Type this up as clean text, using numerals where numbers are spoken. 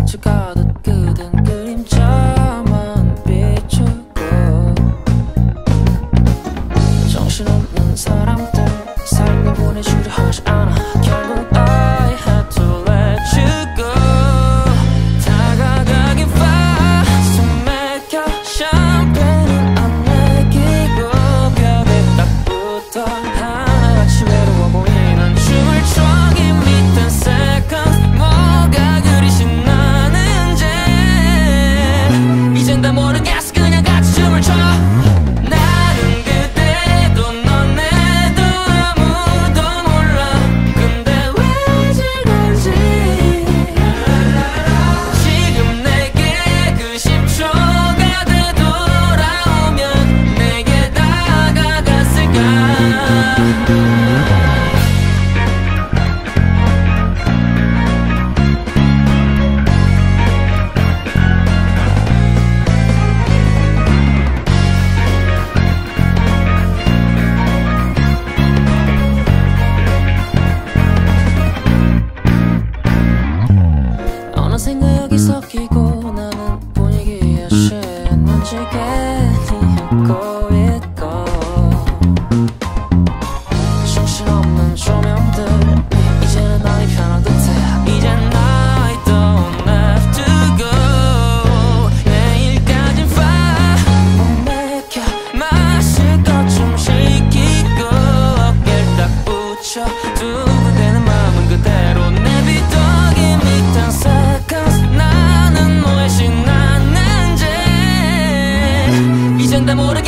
빛을 가득 그댄 그림자만 비추고 정신없는 사람들 삶을 보내주려 하지 않아 결국 I had to let you go 다가가긴 fast 손 맥혀 샴페인은 안 내기고 벽에 딱 붙어 하나같이 외로워 보이는 춤을 추억이 밑에 seconds 뭐가 그리 신나는지 이젠 다 모르겠어 그냥 같이 춤을 춰 나는 그때도 너네도 아무도 몰라 근데 왜 지금지 지금 내게 그 10초가 되돌아오면 내게 다가갔을까 어느샌가 여기 섞이고 나는 분위기에 취했는지 괜히 웃고 있고 정신없는 조명들 이제는 남이 편한 듯해 이젠 I don't have to go 내일까진 fine 못 맥혀 마실 것 좀 시키고 어깨를 딱 붙여 두근대는 마음은 그대로 내비둬기 밑에 seconds 나는 뭐에 신났는지 이젠 다 모르게